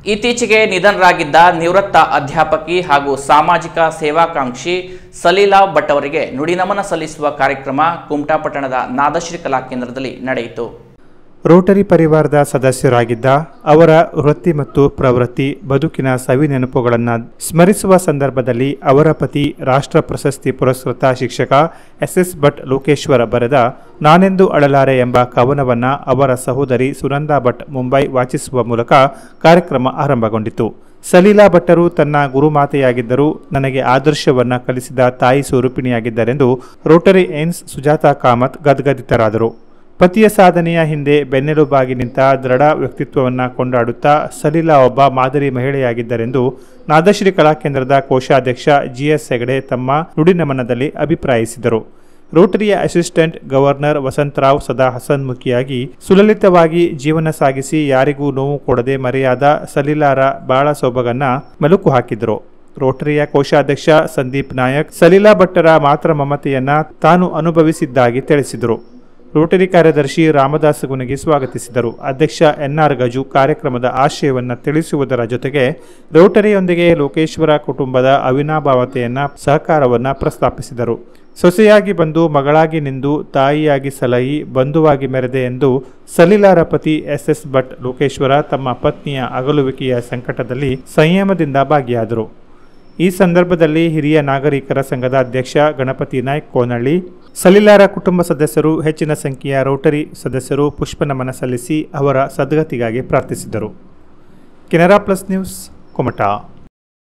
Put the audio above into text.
ಇತ್ತೀಚೆಗೆ ನಿಧನರಾಗಿದ್ದ ನಿವೃತ್ತ ಅಧ್ಯಾಪಕಿ ಹಾಗೂ ಸಾಮಾಜಿಕ ಸೇವಾಕಾಂಕ್ಷಿ ಸಲೀಲಾ ಭಟ್ ಅವರಿಗೆ ನುಡಿನಮನ ಸಲ್ಲಿಸುವ ಕಾರ್ಯಕ್ರಮ ಕುಮಟಾ ಪಟ್ಟಣದ ನಾದಶ್ರೀ ಕಲಾ ಕೇಂದ್ರದಲ್ಲಿ ನಡೆಯಿತು. ರೋಟರಿ ಪರಿವಾರದ ಸದಸ್ಯರಾಗಿದ್ದ ಅವರ ವೃತ್ತಿ ಮತ್ತು ಪ್ರವೃತ್ತಿ ಬದುಕಿನ ಸವಿ ನೆನಪುಗಳನ್ನು ಸ್ಮರಿಸುವ ಸಂದರ್ಭದಲ್ಲಿ ಅವರ ಪತಿ ರಾಷ್ಟ್ರ ಪ್ರಶಸ್ತಿ ಪುರಸ್ಕೃತ ಶಿಕ್ಷಕ ಎಸ್ ಭಟ್ ಲೋಕೇಶ್ವರ ಬರೆದ ನಾನೆಂದು ಅಳಲಾರೆ ಎಂಬ ಕವನವನ್ನು ಅವರ ಸಹೋದರಿ ಸುನಂದಾ ಭಟ್ ಮುಂಬೈ ವಾಚಿಸುವ ಮೂಲಕ ಕಾರ್ಯಕ್ರಮ ಆರಂಭಗೊಂಡಿತು. ಸಲೀಲಾ ಭಟ್ಟರು ತನ್ನ ಗುರುಮಾತೆಯಾಗಿದ್ದರೂ ನನಗೆ ಆದರ್ಶವನ್ನು ಕಲಿಸಿದ ತಾಯಿ ಸ್ವರೂಪಿಣಿಯಾಗಿದ್ದರೆಂದು ರೋಟರಿ ಏನ್ಸ್ ಸುಜಾತಾ ಕಾಮತ್ ಗದ್ಗದಿತರಾದರು. ಪತಿಯ ಸಾಧನೆಯ ಹಿಂದೆ ಬೆನ್ನೆಲುಬಾಗಿ ನಿಂತ ದೃಢ ವ್ಯಕ್ತಿತ್ವವನ್ನು ಕೊಂಡಾಡುತ್ತಾ ಸಲೀಲಾ ಒಬ್ಬ ಮಾದರಿ ಮಹಿಳೆಯಾಗಿದ್ದರೆಂದು ನಾದಶ್ರೀ ಕಲಾ ಕೇಂದ್ರದ ಕೋಶಾಧ್ಯಕ್ಷ ಜಿಎಸ್ ಹೆಗಡೆ ತಮ್ಮ ನುಡಿನಮನದಲ್ಲಿ ಅಭಿಪ್ರಾಯಿಸಿದರು. ರೋಟರಿಯ ಅಸಿಸ್ಟೆಂಟ್ ಗವರ್ನರ್ ವಸಂತರಾವ್ ಸದಾ ಹಸನ್ಮುಖಿಯಾಗಿ ಸುಲಲಿತವಾಗಿ ಜೀವನ ಸಾಗಿಸಿ ಯಾರಿಗೂ ನೋವು ಕೊಡದೆ ಮರೆಯಾದ ಸಲೀಲಾರ ಬಾಳ ಸೊಬಗನ್ನ ಮೆಲುಕು ಹಾಕಿದರು. ರೋಟರಿಯ ಕೋಶಾಧ್ಯಕ್ಷ ಸಂದೀಪ್ ನಾಯಕ್ ಸಲೀಲಾ ಭಟ್ಟರ ಮಾತೃ ಮಮತೆಯನ್ನ ತಾನು ಅನುಭವಿಸಿದ್ದಾಗಿ ತಿಳಿಸಿದರು. ರೋಟರಿ ಕಾರ್ಯದರ್ಶಿ ರಾಮದಾಸ್ ಗುನಗಿ ಸ್ವಾಗತಿಸಿದರು. ಅಧ್ಯಕ್ಷ ಎನ್ಆರ್ ಗಜು ಕಾರ್ಯಕ್ರಮದ ಆಶಯವನ್ನು ತಿಳಿಸುವುದರ ಜೊತೆಗೆ ರೋಟರಿಯೊಂದಿಗೆ ಲೋಕೇಶ್ವರ ಕುಟುಂಬದ ಅವಿನಾಭಾವತೆಯನ್ನ ಸಹಕಾರವನ್ನು ಪ್ರಸ್ತಾಪಿಸಿದರು. ಸೊಸೆಯಾಗಿ ಬಂದು ಮಗಳಾಗಿ ನಿಂದು ತಾಯಿಯಾಗಿ ಸಲಹಿ ಬಂಧುವಾಗಿ ಮೆರೆದೆ ಎಂದು ಸಲೀಲಾರ ಪತಿ ಎಸ್ ಭಟ್ ಲೋಕೇಶ್ವರ ತಮ್ಮ ಪತ್ನಿಯ ಅಗಲುವಿಕೆಯ ಸಂಕಟದಲ್ಲಿ ಸಂಯಮದಿಂದ ಭಾಗಿಯಾದರು. ಈ ಸಂದರ್ಭದಲ್ಲಿ ಹಿರಿಯ ನಾಗರಿಕರ ಸಂಘದ ಅಧ್ಯಕ್ಷ ಗಣಪತಿ ನಾಯ್ಕ್ ಕೋನಹಳ್ಳಿ, ಸಲೀಲಾರ ಕುಟುಂಬ ಸದಸ್ಯರು, ಹೆಚ್ಚಿನ ಸಂಖ್ಯೆಯ ರೋಟರಿ ಸದಸ್ಯರು ಪುಷ್ಪನಮನ ಸಲ್ಲಿಸಿ ಅವರ ಸದ್ಗತಿಗಾಗಿ ಪ್ರಾರ್ಥಿಸಿದರು. Canara plus news, Kumta.